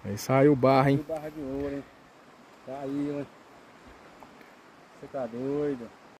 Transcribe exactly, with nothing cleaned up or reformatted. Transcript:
Aí saiu barra, hein? Saiu barra de ouro, hein? Tá aí, ó. Você tá doido?